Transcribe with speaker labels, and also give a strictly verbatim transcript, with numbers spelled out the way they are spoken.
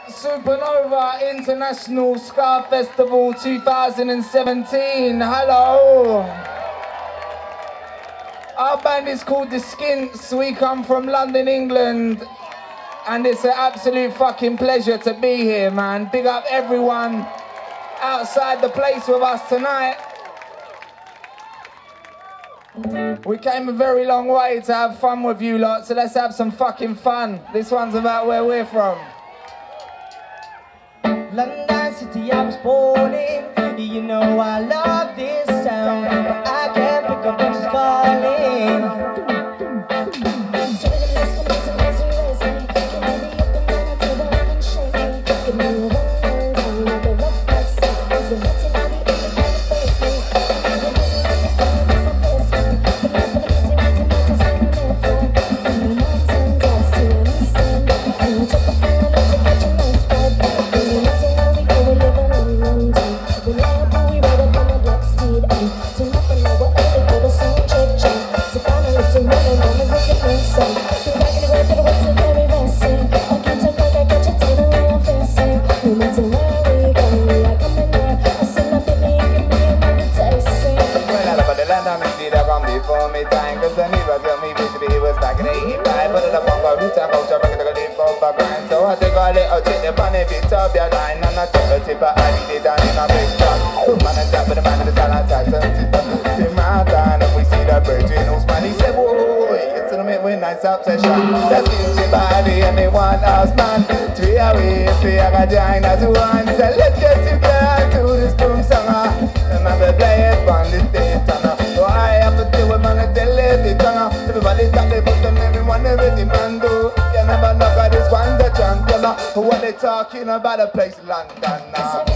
Speaker 1: Supernova International Ska Festival two thousand seventeen. Hello. Our band is called the Skints. We come from London, England. And it's an absolute fucking pleasure to be here, man. Big up everyone outside the place with us tonight. We came a very long way to have fun with you lot, so let's have some fucking fun. This one's about where we're from.
Speaker 2: London City, I was born in. You know I love this town, but I can't pick up what's calling. Obsession. That's guilty body and they want us, man. Three away, three I got join as one. So let's get together to this boom song. Remember play it on this day, turn. So I have to do it, man, I tell it, they turn. Everybody talk, they put them, everyone, everything, man, do. You never know about this one, the champion. What they talking about a place, London, now.